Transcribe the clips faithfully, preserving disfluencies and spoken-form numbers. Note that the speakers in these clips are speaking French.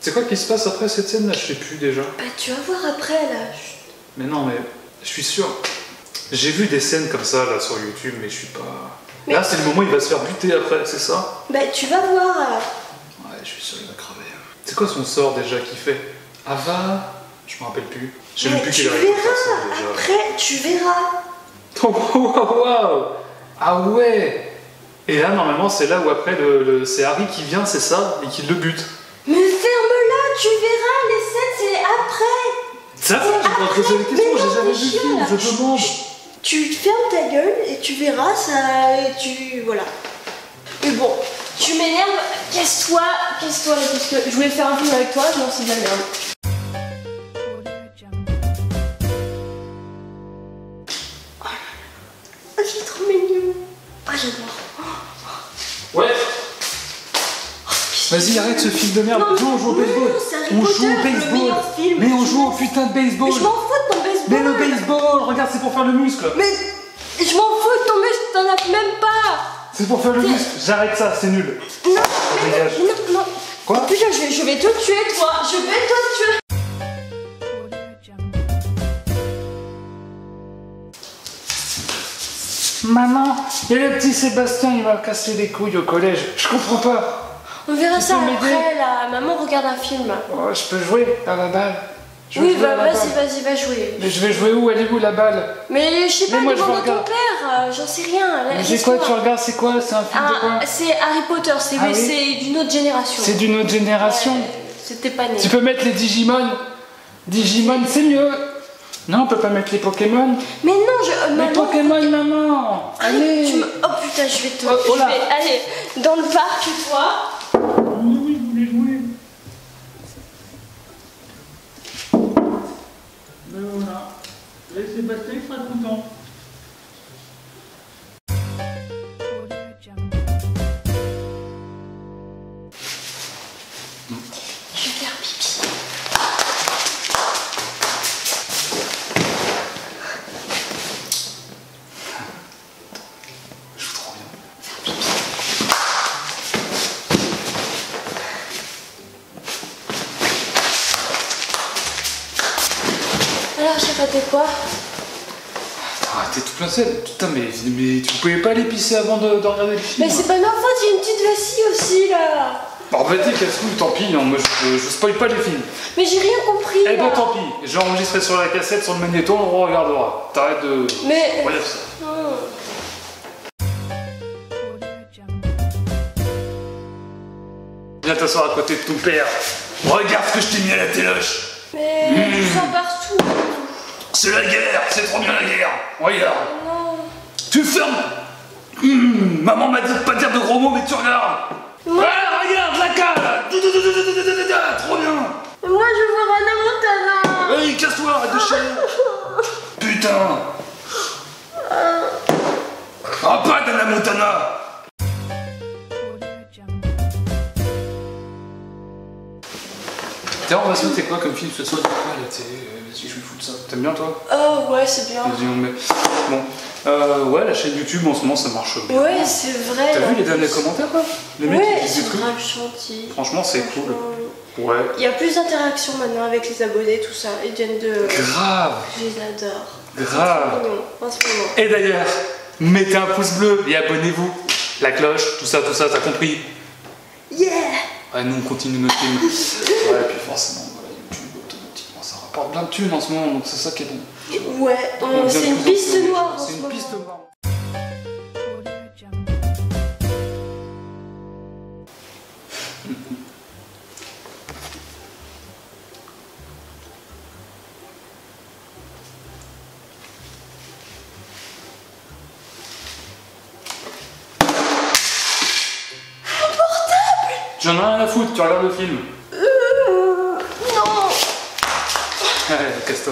C'est quoi qui se passe après cette scène là? Je sais plus déjà. Bah tu vas voir après là. Mais non mais je suis sûr. J'ai vu des scènes comme ça là sur YouTube mais je suis pas... Mais... Là c'est le moment où il va se faire buter après, c'est ça? Bah tu vas voir. Ouais je suis sûr il va crever. C'est quoi son sort déjà qu'il fait? Ava? Je me rappelle plus. Je sais même plus qu'il arrive à faire ça déjà. Après tu verras. Oh waouh waouh. Ah ouais. Et là normalement c'est là où après le, le... c'est Harry qui vient, c'est ça? Et qui le bute. Mais ferme-la, tu verras, les scènes c'est après. Ça va, j'ai pas posé des questions, j'ai jamais vu le film, je demande. Tu fermes ta gueule et tu verras ça et tu... voilà. Mais bon, tu m'énerves, casse-toi, casse-toi là parce que je voulais faire un film avec toi, non c'est de la merde. Oh, c'est trop mignon. Ah j'adore. Ouais. Vas-y, arrête ce film de merde. Non, non, on joue au baseball. On joue au baseball. Film, mais on joue au putain de baseball. Mais je m'en fous de ton baseball. Mais le baseball, regarde, c'est pour faire le muscle. Mais je m'en fous de ton muscle, t'en as même pas. C'est pour faire le muscle. J'arrête ça, c'est nul. Non, mais non, non. Quoi? Putain, je vais, je vais te tuer, toi. Je vais te tuer. Maman, il y a le petit Sébastien, il va casser les couilles au collège. Je comprends pas. On verra ça après, là. Maman regarde un film. Oh, je peux jouer à la balle. Je oui, bah vas-y, vas-y, va jouer. Mais je vais jouer où? Elle est où la balle? Mais je sais pas, moi, demande à ton père. J'en sais rien. Mais c'est quoi, tu regardes, c'est quoi? C'est un film ah, de quoi? C'est Harry Potter, c'est ah, oui d'une autre génération. C'est d'une autre génération? Ouais, c'était pas né. Tu peux mettre les Digimon. Digimon, c'est mieux. Non, on peut pas mettre les Pokémon. Mais non, je... Les Pokémon, maman. Allez. Tu me... Oh putain, je vais te... Oh, oh je vais aller dans le parc, toi. Oui, vous voulez jouer. Ben voilà. Et Sébastien, il sera content. Je vais faire pipi. Alors, j'ai raté quoi? Ah, t'es tout plein de sel. Putain, mais, mais tu pouvais pas aller pisser avant de, de regarder le film? Mais c'est pas ma faute, j'ai une petite vessie aussi là. En fait, casse-couille, tant pis, hein, moi je, je spoil pas les films. Mais j'ai rien compris. Eh ben tant pis, j'ai enregistré sur la cassette, sur le magnéto, on regardera. T'arrêtes de... Mais... Relève ça. Oh. Viens t'asseoir à côté de ton père. Regarde ce que je t'ai mis à la téloche. Mais mmh. Tu sens partout. C'est la guerre, c'est trop bien la guerre. Regarde. Non. Tu fermes. Mmh. Maman m'a dit de pas dire de gros mots, mais tu regardes. Moi... Ah, regarde la cale. Trop bien. Moi je veux voir Hannah Montana. Hey, casse-toi, arrête de chier. Putain. Ah, pas d'Hannah Montana. Tiens, on va se mettre quoi comme film ce soir? Vas-y, je vais foutre ça. T'aimes bien toi? Oh ouais, c'est bien. Vas-y, on met. Bon. Euh, ouais, la chaîne YouTube en ce moment ça marche bien. Ouais, c'est vrai. T'as vu les derniers commentaires quoi? Les mecs ouais, qui disent des trucs. Gentil. Franchement, c'est cool. Ouais. Il y a plus d'interaction maintenant avec les abonnés, tout ça. Ils viennent de. Grave. Je les adore. Grave. En ce moment. Et d'ailleurs, mettez un pouce bleu et abonnez-vous. La cloche, tout ça, tout ça, t'as compris? Yeah. Ouais, nous on continue notre film. Ouais, puis forcément, voilà, YouTube, automatiquement, ça rapporte plein de thunes en ce moment, donc c'est ça qui est bon. Ouais, euh, c'est une piste noire. C'est une piste noire. J'en ai rien à foutre, tu regardes le film. Euh, non. Allez, casse-toi.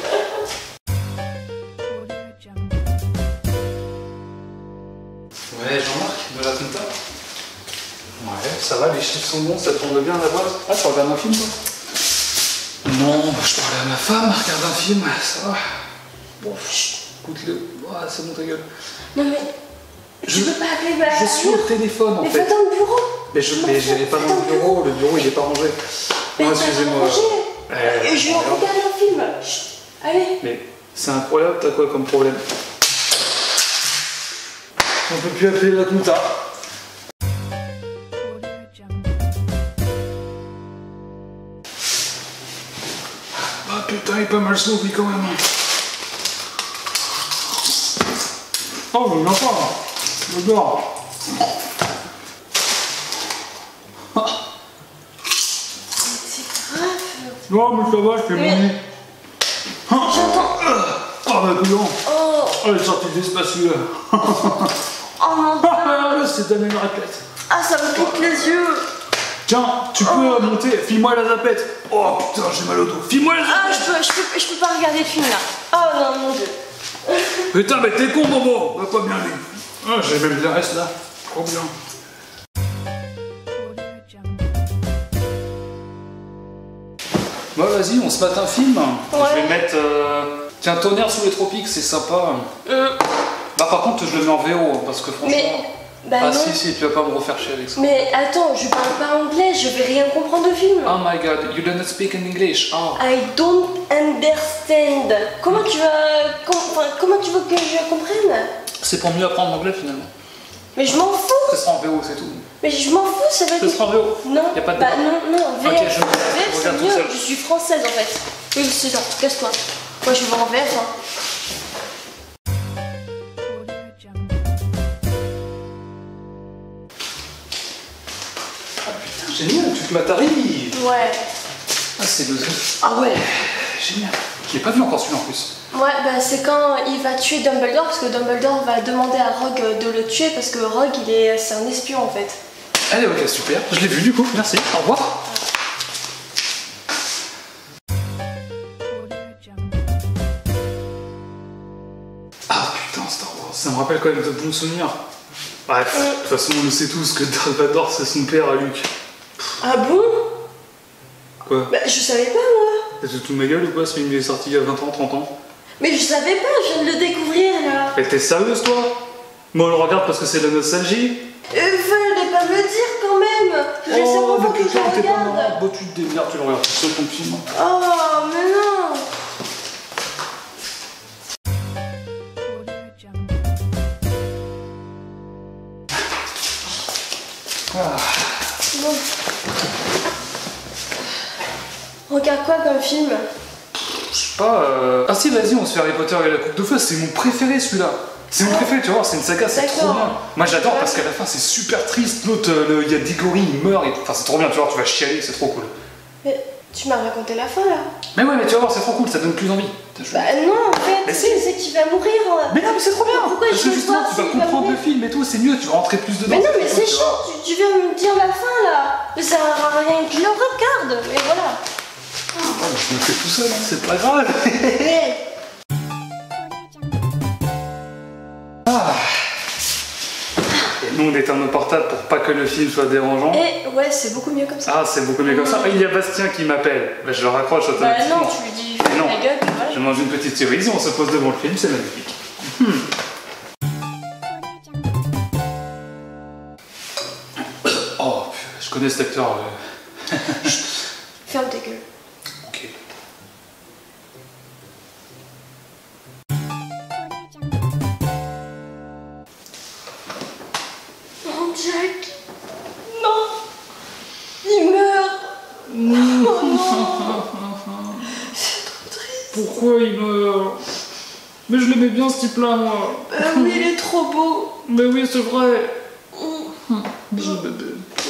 Ouais, Jean-Marc, de la compta. Ouais, ça va, les chiffres sont bons, ça tourne bien à la base. Ah, tu regardes un film toi? Non, je parlais à ma femme, regarde un film, ça va. Bon, écoute-le. Ouais, c'est bon ta gueule. Non mais... Je, tu peux pas appeler ma... Je suis au téléphone en mais fait. Mais fais dans le bureau. Mais je mais j'irai pas dans le bureau, le bureau il est pas rangé. Mais oh, excusez-moi. Eh, je regarde un film. Chut. Allez. Mais c'est incroyable, t'as quoi comme problème? On peut plus appeler la compta. Ah putain, il est pas mal sauvé quand même. Oh, je viens pas. Je dors. Non, mais ça va, je fais mon nez. J'entends. Oh, bah, couillon. Oh. Oh, elle est sortie de l'espace, celui-là. Oh mon dieu. C'est donné une raclette. Ah, ça me pique les yeux. Tiens, tu peux oh. monter. File-moi la zapette. Oh putain, j'ai mal au dos. File-moi la zapette. Ah, je peux, je, peux, je peux pas regarder le film là. Oh non, mon dieu. Putain, mais t'es con, Bobo. Va pas bien aller. Ah, j'ai même bien reste là. Trop bien. Bon, vas-y, on se mate un film. Ouais. Je vais mettre. Euh... Tiens, Tonnerre sous les tropiques, c'est sympa. Mm. Bah, par contre, je le mets en V O parce que franchement. Mais. Bah ah, non. si, si, tu vas pas me refaire chier avec ça. Mais attends, je parle pas anglais, je vais rien comprendre au film. Oh my god, you do not speak in English. Oh. I don't understand. Comment tu vas. Com... Enfin, comment tu veux que je comprenne? C'est pour mieux apprendre l'anglais finalement. Mais je m'en fous. Ça sera en V O, c'est tout. Mais je m'en fous, ça va être. Ça sera en V O. Non. Y a pas de bah débat. non, non, V F. Ok, je- V F, je c'est regarde tout mieux. seul. Je suis française en fait. Oui, c'est ça, casse-toi. Moi je vais voir en V F. Hein. Ah putain, génial, tu te m'attarrives. Ouais. Ah, c'est le. Ah ouais, génial. Je l'ai pas vu encore celui-là en plus. Ouais, bah c'est quand il va tuer Dumbledore parce que Dumbledore va demander à Rogue de le tuer parce que Rogue il est, c'est un espion en fait. Allez, ok, super. Je l'ai vu du coup, merci. Au revoir. Ah putain, Star Wars, ça me rappelle quand même de bons souvenirs. Bref, de toute façon, on le sait tous que Darth Vader c'est son père à Luke. Ah bon? Quoi? Bah je savais pas moi. T'as tout ma gueule ou quoi? Ce film il est sorti il y a vingt ans, trente ans. Mais je savais pas, je viens de le découvrir là. Mais t'es sérieuse toi? Moi on le regarde parce que c'est de la nostalgie. Euh, fallait pas me le dire quand même. Je sais Oh, pas mais que je putain, le t'es pas marrant. regarde. Bah tu te démerdes, tu le regardes tout seul ton film. Oh mais non. Ah. Bon. Regarde quoi comme film? Je sais pas. Euh... Ah si, vas-y, on se fait Harry Potter et la Coupe de Feu, c'est mon préféré celui-là. C'est mon préféré, tu vas voir, c'est une saga, c'est trop D'accord. bien. Moi j'adore parce qu'à la fin c'est super triste. L'autre, euh, il y a Diggory, il meurt et tout. Enfin, c'est trop bien, tu vois, tu vas chialer, c'est trop cool. Mais tu m'as raconté la fin là. Mais ouais, mais tu vas voir, c'est trop cool, ça donne plus envie. Bah non, en fait, Mais tu si. sais qu'il va mourir. Mais non, mais c'est trop bien. Pourquoi Parce je que veux justement, voir tu vas s'il va comprendre le mourir? film et tout, c'est mieux, tu vas rentrer plus dedans. Mais non, mais trop c'est cool, tu chiant, vois. tu, tu viens me dire la fin là. Mais ça sert à rien qu'il le regarde. Mais voilà. Ah, mais je me fais tout seul, hein, c'est pas grave. Ah. Et nous on éteint nos portables pour pas que le film soit dérangeant. Et ouais, c'est beaucoup mieux comme ça. Ah, c'est beaucoup mieux comme ça. Ah, il y a Bastien qui m'appelle. Bah, je le raccroche Bah automatiquement. non, tu lui dis ferme Non. la gueule, puis voilà. Je mange une petite cerise, on se pose devant le film, c'est magnifique. Hmm. Oh, je connais cet acteur. euh. Ferme ta gueule. Ok. Oh Jack. Non. Il meurt. Oh non. C'est trop triste. Pourquoi il meurt? Mais je l'aimais bien ce type-là, moi. Bah oui, il est trop beau. Mais oui, c'est vrai. Mm. Bisous, bébé.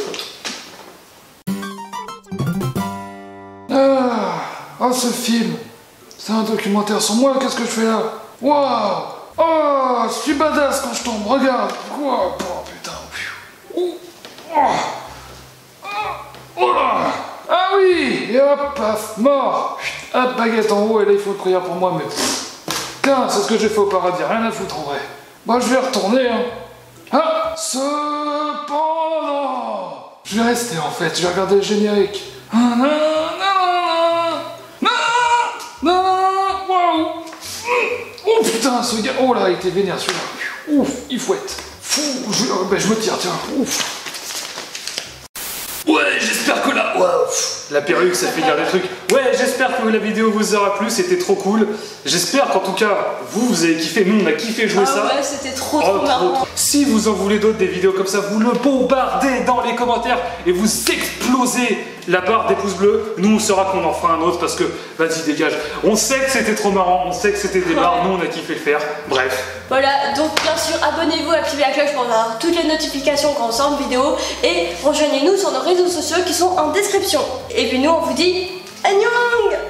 Ah, oh, ce film. C'est un documentaire sur moi, qu'est-ce que je fais là? Waouh. Oh, je suis badass quand je tombe, regarde. Wow. Oh, putain. Oh. Oh. Oh là. Ah oui. Et hop, paf, mort. Hop, baguette en haut, et là il faut une prière pour moi, mais... Putain, c'est ce que j'ai fait au paradis, rien à foutre en vrai. Moi je vais retourner, hein. Ah, cependant, je vais rester en fait, je vais regarder le générique. Ah, non, non, non, non, non, waouh. Oh putain, ce gars, oh là, il était vénère celui-là. Ouf, il fouette. Fou, je, ben, je me tire, tiens. Ouf. Ouais, j'espère que là, waouh. La perruque, ça fait dire des trucs. Ouais, j'espère que la vidéo vous aura plu, c'était trop cool. J'espère qu'en tout cas, vous, vous avez kiffé. Nous, on a kiffé jouer ah ça. Ouais, c'était trop, oh, trop marrant. Trop. Si vous en voulez d'autres, des vidéos comme ça, vous le bombardez dans les commentaires et vous explosez la barre des pouces bleus. Nous, on saura qu'on en fera un autre parce que, vas-y, dégage. On sait que c'était trop marrant, on sait que c'était des barres. Nous, on a kiffé le faire. Bref. Voilà, donc bien sûr, abonnez-vous, activez la cloche pour avoir toutes les notifications quand on sort une vidéo et rejoignez-nous sur nos réseaux sociaux qui sont en description. Et puis nous, on vous dit Annyeong!